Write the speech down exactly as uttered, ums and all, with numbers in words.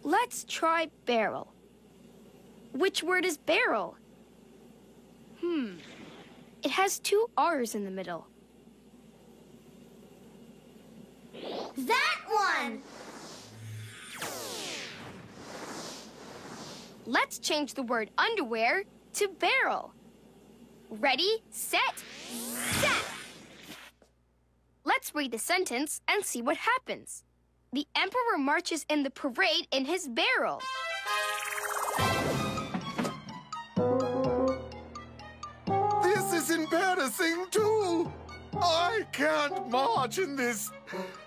Let's try barrel. Which word is barrel? Hmm. It has two R's in the middle. That one! Let's change the word underwear to barrel. Ready, set, set! Let's read the sentence and see what happens. The emperor marches in the parade in his barrel. This is embarrassing, too. I can't march in this